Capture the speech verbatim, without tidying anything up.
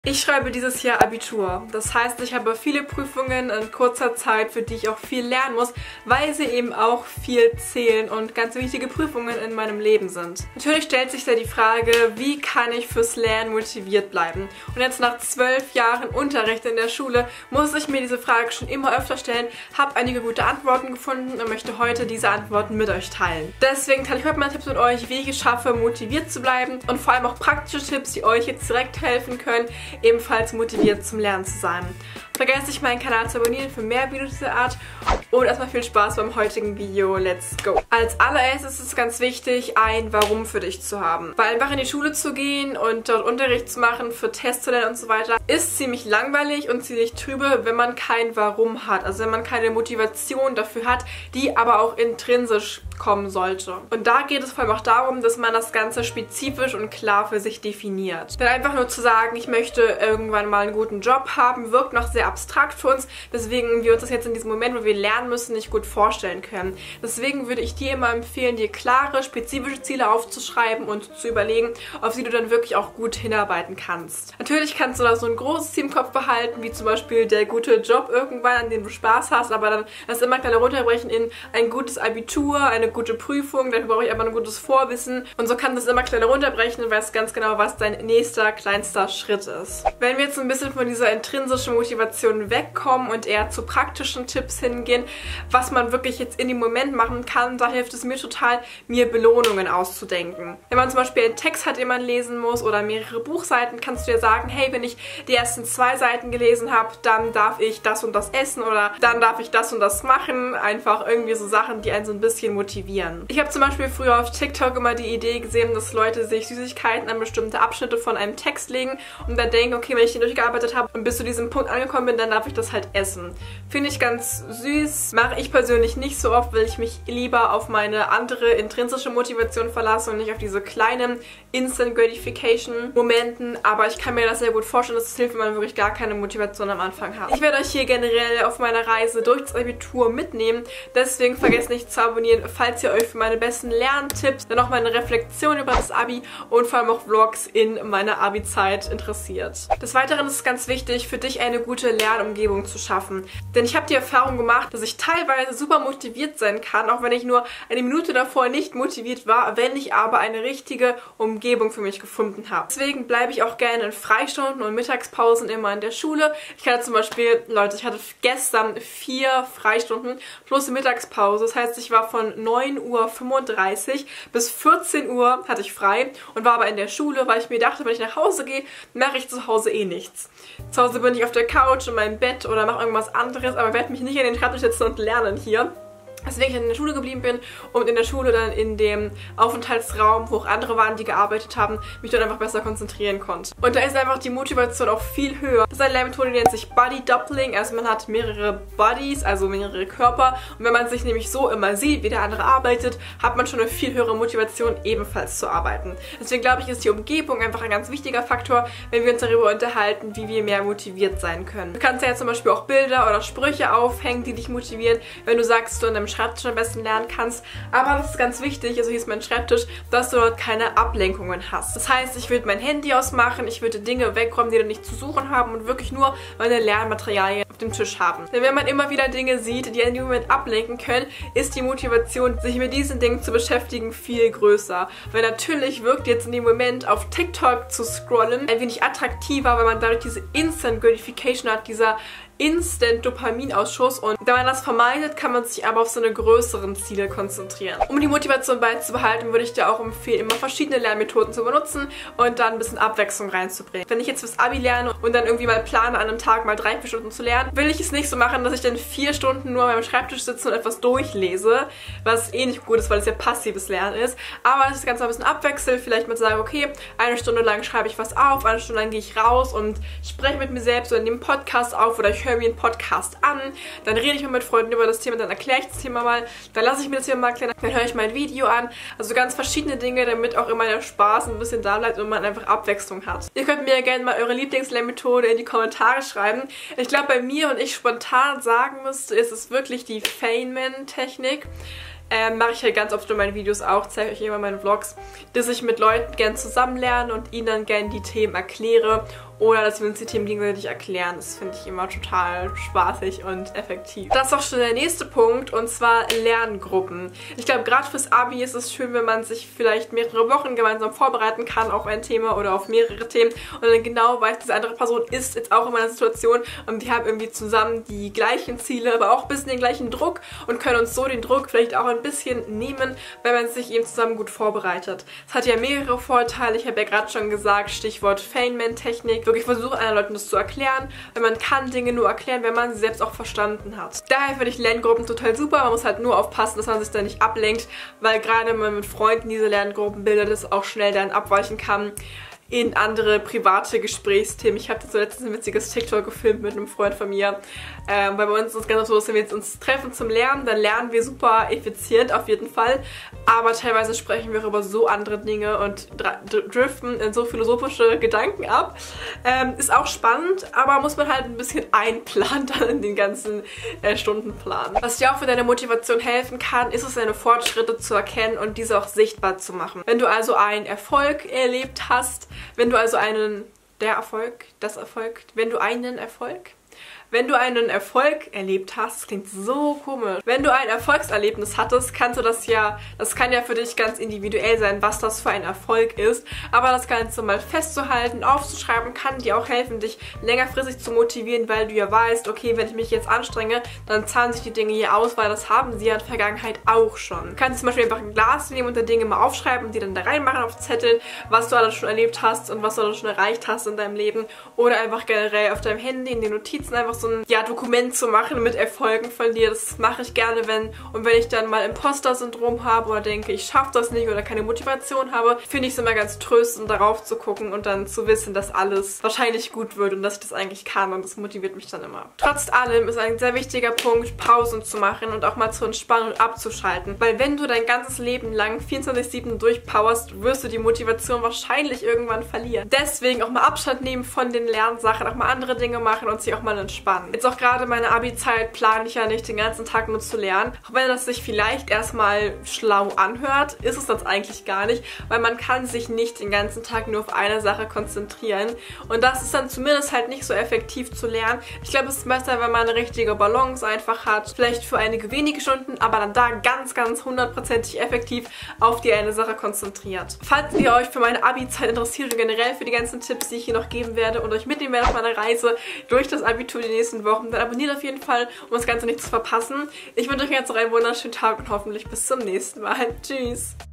Ich schreibe dieses Jahr Abitur. Das heißt, ich habe viele Prüfungen in kurzer Zeit, für die ich auch viel lernen muss, weil sie eben auch viel zählen und ganz wichtige Prüfungen in meinem Leben sind. Natürlich stellt sich da die Frage, wie kann ich fürs Lernen motiviert bleiben? Und jetzt nach zwölf Jahren Unterricht in der Schule muss ich mir diese Frage schon immer öfter stellen, habe einige gute Antworten gefunden und möchte heute diese Antworten mit euch teilen. Deswegen teile ich heute mal Tipps mit euch, wie ich es schaffe, motiviert zu bleiben und vor allem auch praktische Tipps, die euch jetzt direkt helfen können, ebenfalls motiviert zum Lernen zu sein. Vergesst nicht, meinen Kanal zu abonnieren für mehr Videos dieser Art und erstmal viel Spaß beim heutigen Video. Let's go! Als allererstes ist es ganz wichtig, ein Warum für dich zu haben. Weil einfach in die Schule zu gehen und dort Unterricht zu machen, für Tests zu lernen und so weiter, ist ziemlich langweilig und ziemlich trübe, wenn man kein Warum hat. Also wenn man keine Motivation dafür hat, die aber auch intrinsisch kommen sollte. Und da geht es vor allem auch darum, dass man das Ganze spezifisch und klar für sich definiert. Denn einfach nur zu sagen, ich möchte irgendwann mal einen guten Job haben, wirkt noch sehr abstrakt für uns, weswegen wir uns das jetzt in diesem Moment, wo wir lernen müssen, nicht gut vorstellen können. Deswegen würde ich dir immer empfehlen, dir klare, spezifische Ziele aufzuschreiben und zu überlegen, auf die du dann wirklich auch gut hinarbeiten kannst. Natürlich kannst du da so ein großes Ziel im Kopf behalten, wie zum Beispiel der gute Job irgendwann, an dem du Spaß hast, aber dann das immer kleiner runterbrechen in ein gutes Abitur, eine gute Prüfung, dafür brauche ich aber ein gutes Vorwissen und so kann das immer kleiner runterbrechen und weißt ganz genau, was dein nächster, kleinster Schritt ist. Wenn wir jetzt ein bisschen von dieser intrinsischen Motivation wegkommen und eher zu praktischen Tipps hingehen, was man wirklich jetzt in dem Moment machen kann, da hilft es mir total, mir Belohnungen auszudenken. Wenn man zum Beispiel einen Text hat, den man lesen muss oder mehrere Buchseiten, kannst du dir sagen, hey, wenn ich die ersten zwei Seiten gelesen habe, dann darf ich das und das essen oder dann darf ich das und das machen. Einfach irgendwie so Sachen, die einen so ein bisschen motivieren. Ich habe zum Beispiel früher auf TikTok immer die Idee gesehen, dass Leute sich Süßigkeiten an bestimmte Abschnitte von einem Text legen und dann denken, okay, wenn ich den durchgearbeitet habe und bis zu diesem Punkt angekommen bin, dann darf ich das halt essen. Finde ich ganz süß. Mache ich persönlich nicht so oft, weil ich mich lieber auf meine andere intrinsische Motivation verlasse und nicht auf diese kleinen Instant Gratification Momenten. Aber ich kann mir das sehr gut vorstellen, dass es hilft, wenn man wirklich gar keine Motivation am Anfang hat. Ich werde euch hier generell auf meiner Reise durch das Abitur mitnehmen. Deswegen vergesst nicht zu abonnieren, falls ihr euch für meine besten Lerntipps, dann auch meine Reflexion über das Abi und vor allem auch Vlogs in meiner Abi-Zeit interessiert. Des Weiteren ist es ganz wichtig, für dich eine gute Lernumgebung zu schaffen. Denn ich habe die Erfahrung gemacht, dass ich teilweise super motiviert sein kann, auch wenn ich nur eine Minute davor nicht motiviert war, wenn ich aber eine richtige Umgebung für mich gefunden habe. Deswegen bleibe ich auch gerne in Freistunden und Mittagspausen immer in der Schule. Ich hatte zum Beispiel, Leute, ich hatte gestern vier Freistunden plus Mittagspause. Das heißt, ich war von neun Uhr fünfunddreißig bis vierzehn Uhr hatte ich frei und war aber in der Schule, weil ich mir dachte, wenn ich nach Hause gehe, mache ich zu Hause eh nichts. Zu Hause bin ich auf der Couch, in meinem Bett oder mache irgendwas anderes, aber werde mich nicht an den Schreibtisch setzen und lernen hier. Deswegen ich in der Schule geblieben bin und in der Schule dann in dem Aufenthaltsraum, wo auch andere waren, die gearbeitet haben, mich dort einfach besser konzentrieren konnte. Und da ist einfach die Motivation auch viel höher. Das ist eine Lernmethode, die nennt sich Body Doubling. Also man hat mehrere Bodies, also mehrere Körper. Und wenn man sich nämlich so immer sieht, wie der andere arbeitet, hat man schon eine viel höhere Motivation, ebenfalls zu arbeiten. Deswegen glaube ich, ist die Umgebung einfach ein ganz wichtiger Faktor, wenn wir uns darüber unterhalten, wie wir mehr motiviert sein können. Du kannst ja zum Beispiel auch Bilder oder Sprüche aufhängen, die dich motivieren, wenn du sagst, dass du in deinem Schreibtisch am besten lernen kannst. Aber das ist ganz wichtig, also hier ist mein Schreibtisch, dass du dort keine Ablenkungen hast. Das heißt, ich würde mein Handy ausmachen, ich würde Dinge wegräumen, die da nicht zu suchen haben und wirklich nur meine Lernmaterialien auf dem Tisch haben. Denn wenn man immer wieder Dinge sieht, die in dem Moment ablenken können, ist die Motivation, sich mit diesen Dingen zu beschäftigen, viel größer. Weil natürlich wirkt jetzt in dem Moment auf TikTok zu scrollen ein wenig attraktiver, weil man dadurch diese Instant Gratification hat, dieser Instant Dopaminausschuss, und wenn man das vermeidet, kann man sich aber auf so eine größeren Ziele konzentrieren. Um die Motivation beizubehalten, würde ich dir auch empfehlen, immer verschiedene Lernmethoden zu benutzen und dann ein bisschen Abwechslung reinzubringen. Wenn ich jetzt fürs Abi lerne und dann irgendwie mal plane, an einem Tag mal drei, vier Stunden zu lernen, will ich es nicht so machen, dass ich dann vier Stunden nur an meinem Schreibtisch sitze und etwas durchlese, was eh nicht gut ist, weil es ja passives Lernen ist. Aber dass ich das Ganze ein bisschen abwechsel, vielleicht mal sage, okay, eine Stunde lang schreibe ich was auf, eine Stunde lang gehe ich raus und spreche mit mir selbst oder nehme einen Podcast auf oder ich höre mir einen Podcast an, dann rede ich mal mit Freunden über das Thema, dann erkläre ich das Thema mal, dann lasse ich mir das Thema mal erklären, dann höre ich mal ein Video an. Also ganz verschiedene Dinge, damit auch immer der Spaß ein bisschen da bleibt und man einfach Abwechslung hat. Ihr könnt mir ja gerne mal eure Lieblingslernmethode in die Kommentare schreiben. Ich glaube, bei mir und ich spontan sagen müsste, ist es wirklich die Feynman-Technik. Ähm, mache ich halt ganz oft in meinen Videos auch, zeige euch immer meine Vlogs, dass ich mit Leuten gern zusammen lerne und ihnen dann gern die Themen erkläre oder dass wir uns die Themen gegenseitig erklären. Das finde ich immer total spaßig und effektiv. Das ist auch schon der nächste Punkt, und zwar Lerngruppen. Ich glaube, gerade fürs Abi ist es schön, wenn man sich vielleicht mehrere Wochen gemeinsam vorbereiten kann auf ein Thema oder auf mehrere Themen und dann genau weiß, diese andere Person ist jetzt auch in meiner Situation und die haben irgendwie zusammen die gleichen Ziele, aber auch ein bisschen den gleichen Druck und können uns so den Druck vielleicht auch ein bisschen nehmen, wenn man sich eben zusammen gut vorbereitet. Es hat ja mehrere Vorteile. Ich habe ja gerade schon gesagt, Stichwort Feynman-Technik. Wirklich versuchen, anderen Leuten das zu erklären, weil man kann Dinge nur erklären, wenn man sie selbst auch verstanden hat. Daher finde ich Lerngruppen total super. Man muss halt nur aufpassen, dass man sich da nicht ablenkt, weil gerade wenn man mit Freunden diese Lerngruppen bildet, es auch schnell dann abweichen kann in andere private Gesprächsthemen. Ich habe so letztens ein witziges TikTok gefilmt mit einem Freund von mir, ähm, weil bei uns ist es ganz so, dass wenn wir jetzt uns treffen zum Lernen, dann lernen wir super effizient auf jeden Fall, aber teilweise sprechen wir über so andere Dinge und driften in so philosophische Gedanken ab. Ähm, ist auch spannend, aber muss man halt ein bisschen einplanen dann in den ganzen äh, Stundenplan. Was dir auch für deine Motivation helfen kann, ist es, deine Fortschritte zu erkennen und diese auch sichtbar zu machen. Wenn du also einen Erfolg erlebt hast, wenn du also einen, der Erfolg, das Erfolg, wenn du einen Erfolg, wenn du einen Erfolg erlebt hast, das klingt so komisch. Wenn du ein Erfolgserlebnis hattest, kannst du das ja, das kann ja für dich ganz individuell sein, was das für ein Erfolg ist. Aber das Ganze mal festzuhalten, aufzuschreiben, kann dir auch helfen, dich längerfristig zu motivieren, weil du ja weißt, okay, wenn ich mich jetzt anstrenge, dann zahlen sich die Dinge hier aus, weil das haben sie ja in der Vergangenheit auch schon. Du kannst zum Beispiel einfach ein Glas nehmen und da Dinge mal aufschreiben und die dann da reinmachen auf Zetteln, was du alles schon erlebt hast und was du alles schon erreicht hast in deinem Leben. Oder einfach generell auf deinem Handy in den Notizen einfach so ein ja, Dokument zu machen mit Erfolgen von dir. Das mache ich gerne, wenn und wenn ich dann mal Imposter-Syndrom habe oder denke, ich schaffe das nicht oder keine Motivation habe, finde ich es immer ganz tröstend, darauf zu gucken und dann zu wissen, dass alles wahrscheinlich gut wird und dass ich das eigentlich kann, und das motiviert mich dann immer. Trotz allem ist ein sehr wichtiger Punkt, Pausen zu machen und auch mal zu entspannen und abzuschalten, weil wenn du dein ganzes Leben lang vierundzwanzig sieben durchpowerst, wirst du die Motivation wahrscheinlich irgendwann verlieren. Deswegen auch mal Abstand nehmen von den Lernsachen, auch mal andere Dinge machen und sich auch mal entspannen. Jetzt auch gerade meine Abi-Zeit plane ich ja nicht den ganzen Tag nur zu lernen. Auch wenn das sich vielleicht erstmal schlau anhört, ist es das eigentlich gar nicht, weil man kann sich nicht den ganzen Tag nur auf eine Sache konzentrieren. Und das ist dann zumindest halt nicht so effektiv zu lernen. Ich glaube, es ist besser, wenn man eine richtige Balance einfach hat. Vielleicht für einige wenige Stunden, aber dann da ganz, ganz hundertprozentig effektiv auf die eine Sache konzentriert. Falls ihr euch für meine Abi-Zeit interessiert und generell für die ganzen Tipps, die ich hier noch geben werde und euch mitnehmen werde auf meiner Reise durch das Abitur die nächsten Wochen, dann abonniert auf jeden Fall, um das Ganze nicht zu verpassen. Ich wünsche euch jetzt noch einen wunderschönen Tag und hoffentlich bis zum nächsten Mal. Tschüss!